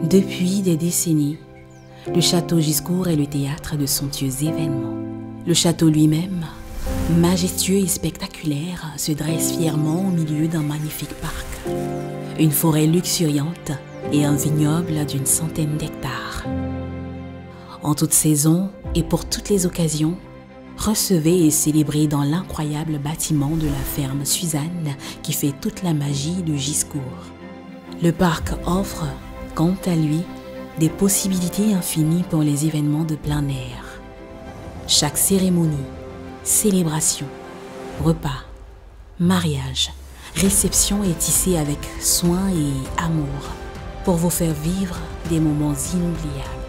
Depuis des décennies, le château Giscourt est le théâtre de somptueux événements. Le château lui-même, majestueux et spectaculaire, se dresse fièrement au milieu d'un magnifique parc. Une forêt luxuriante et un vignoble d'une centaine d'hectares. En toute saison et pour toutes les occasions, recevez et célébrez dans l'incroyable bâtiment de la ferme Suzanne qui fait toute la magie de Giscourt. Le parc offre, quant à lui, des possibilités infinies pour les événements de plein air. Chaque cérémonie, célébration, repas, mariage, réception est tissée avec soin et amour pour vous faire vivre des moments inoubliables.